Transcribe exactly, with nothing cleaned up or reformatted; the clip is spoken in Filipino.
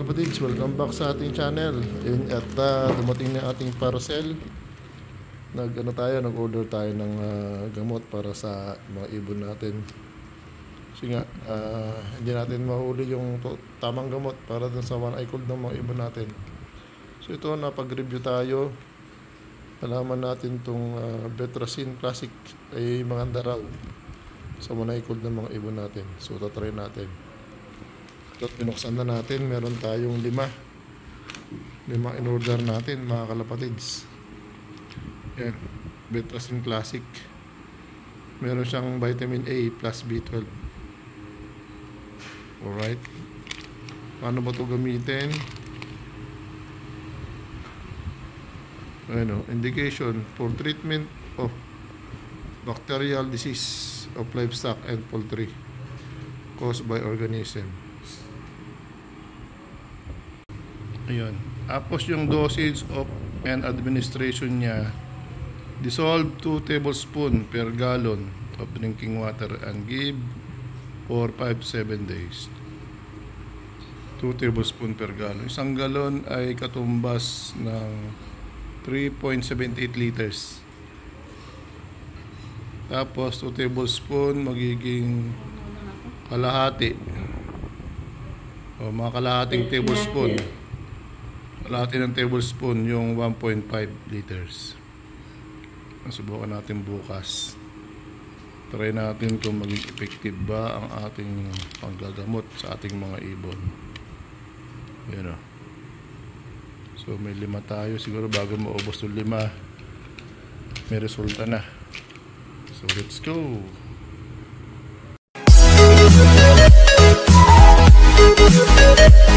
kalapatids, welcome back sa ating channel. Yun, at uh, dumating na ating parcel. Nag ano tayo, nag-order tayo ng uh, gamot para sa mga ibon natin. Kasi nga, uh, hindi natin mahuli yung to, tamang gamot para dun sa one eye cold ng mga ibon natin. So ito, napag-review tayo. Nalaman natin itong uh, Betracin Classic ay maganda raw sa one eye cold ng mga ibon natin. So tatry natin. At binuksan na natin, meron tayong lima lima in order natin mga kalapatids. Yan, Betracin Classic. Meron siyang vitamin A plus B twelve. Alright, paano ba ito gamitin? Ano, indication for treatment of bacterial disease of livestock and poultry caused by organism. Ayun. Tapos yung dosage of and administration niya, dissolve two tablespoons per gallon of drinking water and give for five to seven days. two tablespoons per gallon. Isang galon ay katumbas ng three point seven eight liters. Tapos two tablespoons magiging kalahati. O mga kalahating tablespoon. Kalahati ng tablespoon yung one point five liters. Subukan natin bukas. Try natin kung maging effective ba ang ating panggagamot sa ating mga ibon. Yan o. So may lima tayo. Siguro bago maubos yung lima, may resulta na. So let's go.